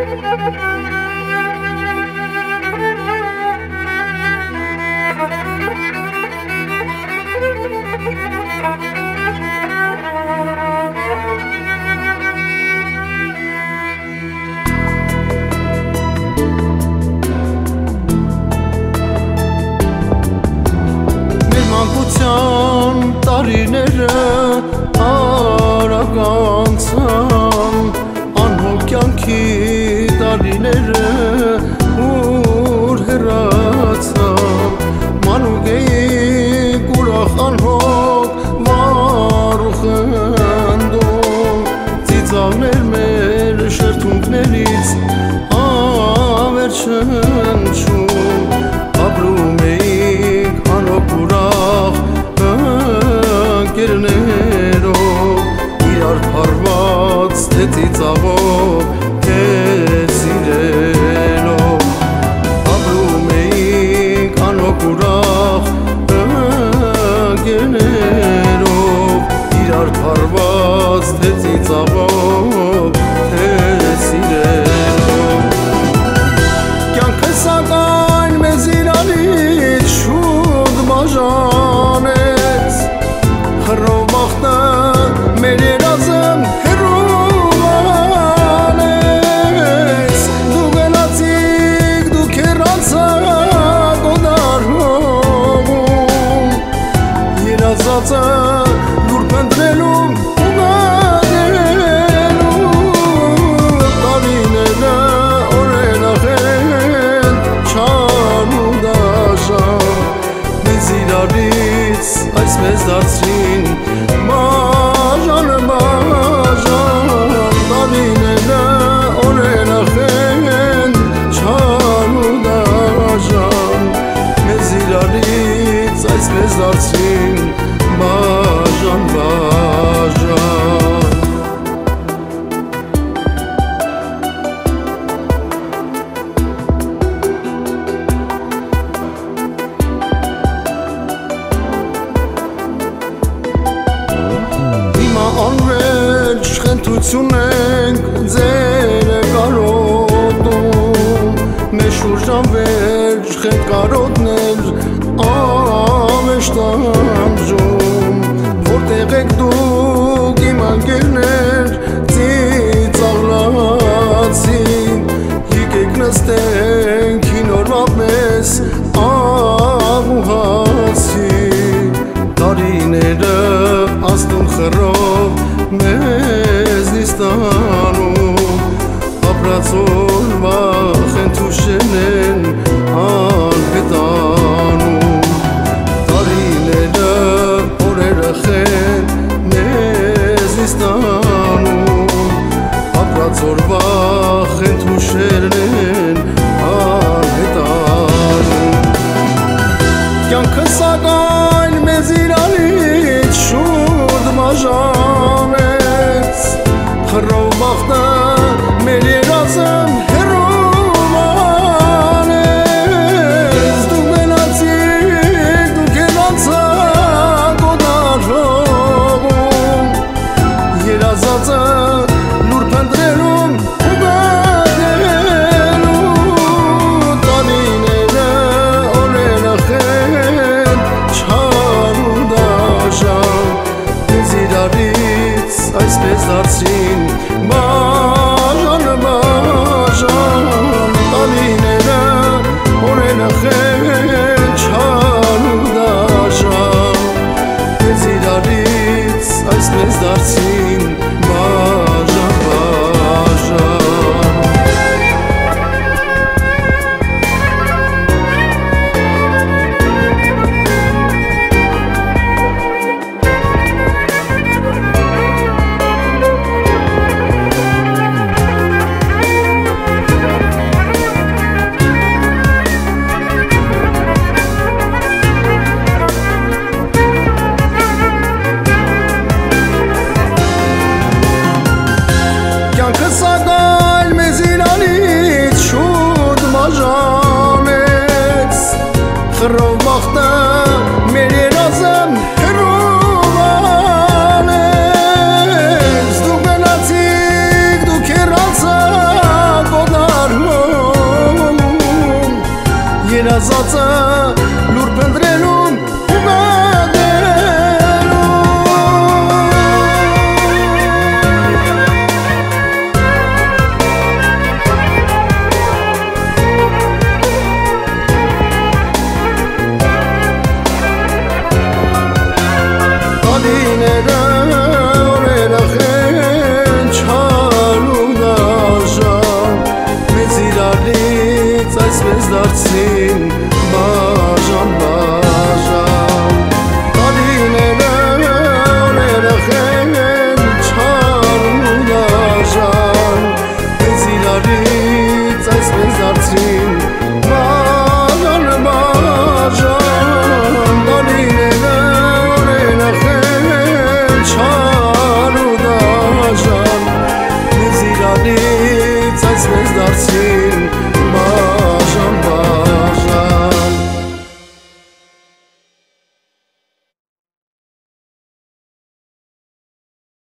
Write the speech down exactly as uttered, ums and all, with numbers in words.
Մանկության տարիները արագ անցան, անհոգ կյանքի տարիները ուր հեռացան, մանուկ էինք ուրախ անհոգ վառ ու խնդում, ծիծաղներ մեր շրթունքներից ավեր չնչում, ապրում էինք անհոգ ուրախ ընկերներով, իրար փառված թե ծիծաղով, թե սիրելով, ապրում էինք անհոգ ուրախ ընկերներով, իրար փառված թե ծիծաղով, թե սիրելով, կյանքը սակայն մեզ իրանից շուտ բաժանեց, խռով բախտը մեր երազն հեռու անեց, դու գնացիք, դուք հեռացաք օդար հողում, երազածը լուր փնտրելուն ու գալելուն, տարիները օրերախ են չան ու դաշան, մեզ իրարից այսպես դարձրին բաժան բաժան, տարիները օրերախ են չան ու դաշան, մեզ իրարից այսպես դարձրին բաժան բաժան։ Անվերջ խնդություն ենք ձեր կարոտում, մեր շուրջ անվերջ խենդ կարոտներ ամեշտ անջում, որտեղ եք դուք իմ անգերներ ծիծաղլացին, եկեք նստենք հին օրվա պես աղ ու հացի, տարիները աստուն խռով մեզ նիստանում, ապրած օրվա խենթուշեն են անհետանում, տարիները օրերախ են մեզ նիստանում, ապրած օրվա խենթուշեն